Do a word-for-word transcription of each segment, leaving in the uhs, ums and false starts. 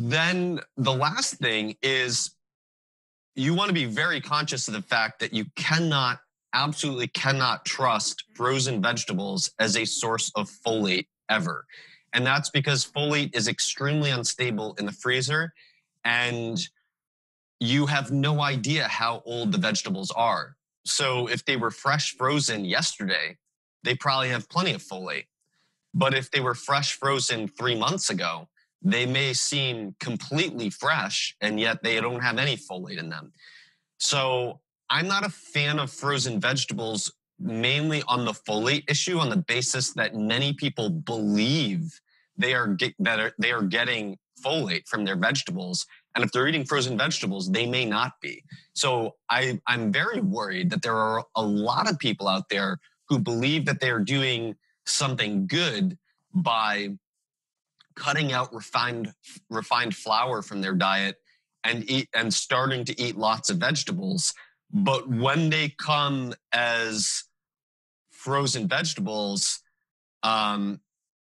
then the last thing is you want to be very conscious of the fact that you cannot, absolutely cannot trust frozen vegetables as a source of folate ever. And that's because folate is extremely unstable in the freezer, and you have no idea how old the vegetables are. So if they were fresh frozen yesterday, they probably have plenty of folate. But if they were fresh frozen three months ago, they may seem completely fresh, and yet they don't have any folate in them. So I'm not a fan of frozen vegetables, mainly on the folate issue, on the basis that many people believe they are, get, that are, they are getting folate from their vegetables. And if they're eating frozen vegetables, they may not be. So I, I'm very worried that there are a lot of people out there who believe that they are doing something good by cutting out refined refined flour from their diet and eat and starting to eat lots of vegetables. But when they come as frozen vegetables, um,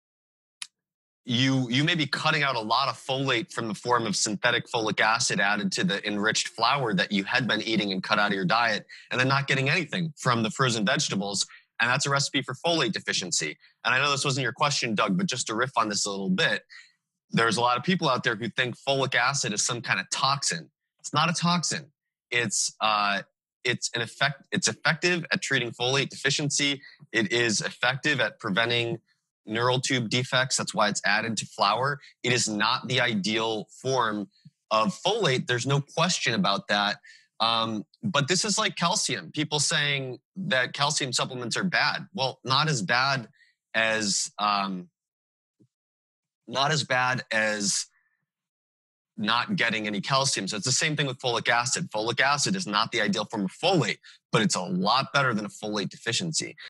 you you may be cutting out a lot of folate from the form of synthetic folic acid added to the enriched flour that you had been eating and cut out of your diet, and then not getting anything from the frozen vegetables. And that's a recipe for folate deficiency. And I know this wasn't your question, Doug, but just to riff on this a little bit, there's a lot of people out there who think folic acid is some kind of toxin. It's not a toxin. It's uh, it's an effect. It's effective at treating folate deficiency. It is effective at preventing neural tube defects. That's why it's added to flour. It is not the ideal form of folate. There's no question about that. Um, but this is like calcium. People saying that calcium supplements are bad. Well, not as bad as um, not as bad as not getting any calcium. So it's the same thing with folic acid. Folic acid is not the ideal form of folate, but it's a lot better than a folate deficiency.